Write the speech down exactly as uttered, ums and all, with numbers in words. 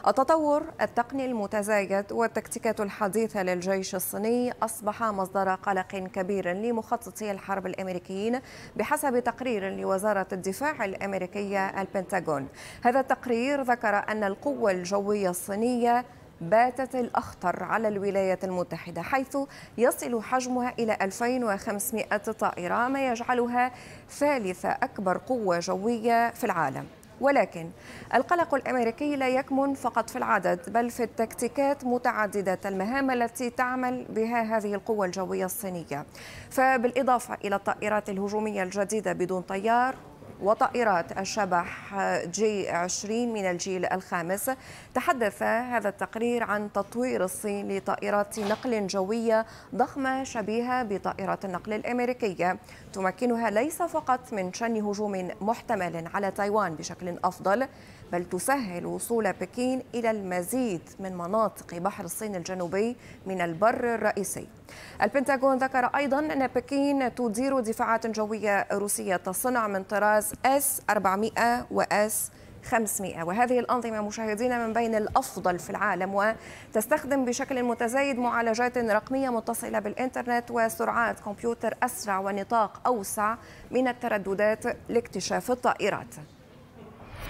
التطور التقني المتزايد والتكتيكات الحديثة للجيش الصيني أصبح مصدر قلق كبير لمخططي الحرب الأمريكيين بحسب تقرير لوزارة الدفاع الأمريكية البنتاغون. هذا التقرير ذكر أن القوة الجوية الصينية باتت الأخطر على الولايات المتحدة، حيث يصل حجمها إلى ألفين وخمسمائة طائرة، ما يجعلها ثالث أكبر قوة جوية في العالم. ولكن القلق الأمريكي لا يكمن فقط في العدد، بل في التكتيكات متعددة المهام التي تعمل بها هذه القوة الجوية الصينية. فبالإضافة إلى الطائرات الهجومية الجديدة بدون طيار وطائرات الشبح جي عشرين من الجيل الخامس، تحدث هذا التقرير عن تطوير الصين لطائرات نقل جوية ضخمة شبيهة بطائرات النقل الأمريكية، تمكنها ليس فقط من شن هجوم محتمل على تايوان بشكل أفضل، بل تسهل وصول بكين إلى المزيد من مناطق بحر الصين الجنوبي من البر الرئيسي. البنتاغون ذكر أيضا أن بكين تدير دفاعات جوية روسية الصنع من طراز إس أربعمائة و إس خمسمائة، وهذه الأنظمة مشاهدين من بين الأفضل في العالم، وتستخدم بشكل متزايد معالجات رقمية متصلة بالإنترنت وسرعات كمبيوتر أسرع ونطاق أوسع من الترددات لاكتشاف الطائرات.